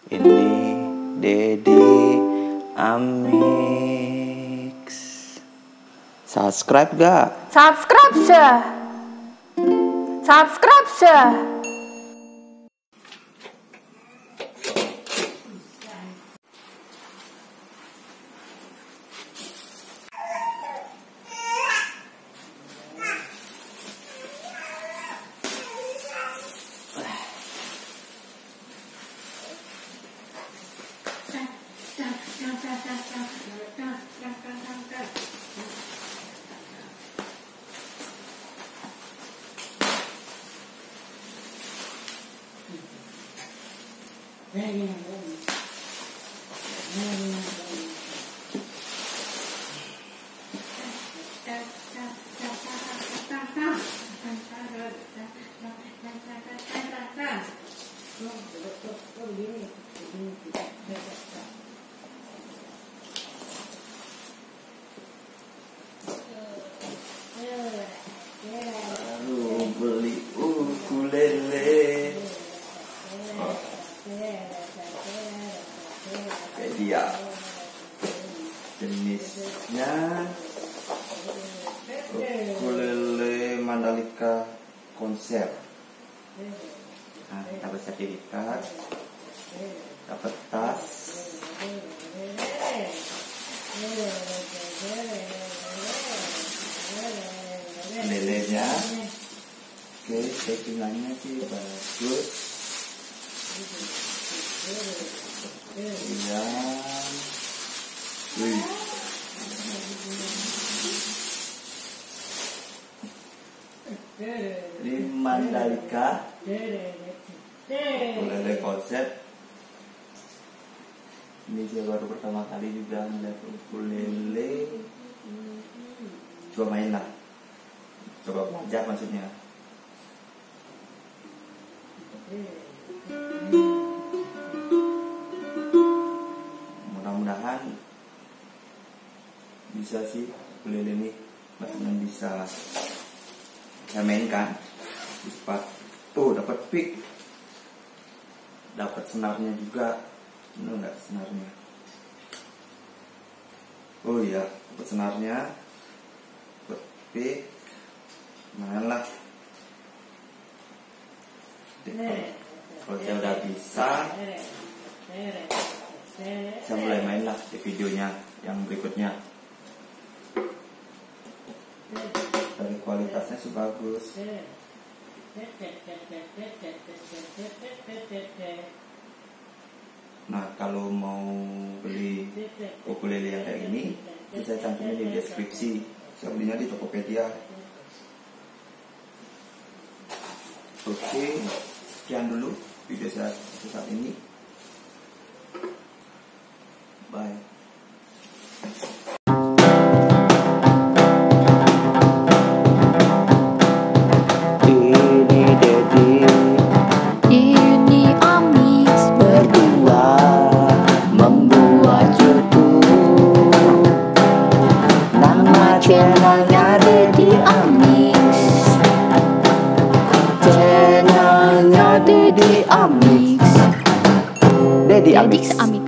Ini Dedi Amix. Subscribe gak? Subscribe sir. Subscribe sir. Baru beli ukulele. Dia jenisnya ukulele Mandalika konsep. Nah, dapat sertifikat, dapat tas, lelenya. Oke, packingannya sih bagus. Iya. Wih. Di Mandalika ukulele konsep. Ini saya baru pertama kali juga melihat ukulele. Coba main lah, coba belajar maksudnya. Mudah-mudahan bisa sih ukulele ini, maksudnya bisa saya mainkan. Cepat. Oh, dapat pick, dapat senarnya juga. Ini enggak senarnya? Oh iya, dapat senarnya, dapat pick, main lah. Kalau saya udah bisa, saya mulai main lah di videonya yang berikutnya. Dari kualitasnya sih bagus. Nah, kalau mau beli ukulele yang kayak gini, bisa cantumin di deskripsi. Saya belinya di Tokopedia. Oke, sekian dulu video saya saat ini. Bye. Channelnya Dedi Amix. Channelnya Dedi Amix. Dedi Amix.